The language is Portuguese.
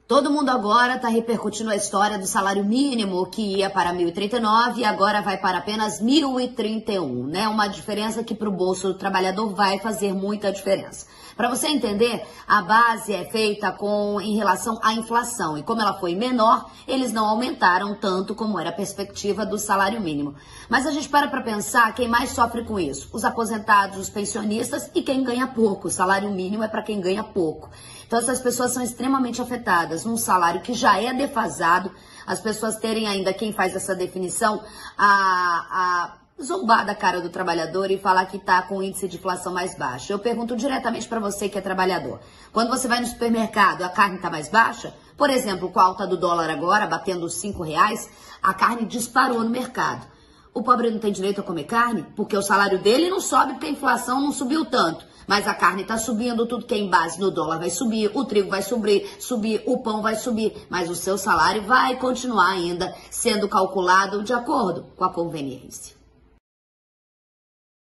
Todo mundo agora está repercutindo a história do salário mínimo que ia para 1.039 e agora vai para apenas 1.031, né? Uma diferença que para o bolso do trabalhador vai fazer muita diferença. Para você entender, a base é feita em relação à inflação e como ela foi menor, eles não aumentaram tanto como era a perspectiva do salário mínimo. Mas a gente para pensar quem mais sofre com isso, os aposentados, os pensionistas e quem ganha pouco. O salário mínimo é para quem ganha pouco. Então essas pessoas são extremamente afetadas num salário que já é defasado, as pessoas terem ainda, quem faz essa definição, a zombar da cara do trabalhador e falar que está com o índice de inflação mais baixo. Eu pergunto diretamente para você que é trabalhador. Quando você vai no supermercado, a carne está mais baixa? Por exemplo, com a alta do dólar agora, batendo os R$5, a carne disparou no mercado. O pobre não tem direito a comer carne? Porque o salário dele não sobe porque a inflação não subiu tanto. Mas a carne está subindo, tudo que é em base no dólar vai subir, o trigo vai subir, o pão vai subir. Mas o seu salário vai continuar ainda sendo calculado de acordo com a conveniência.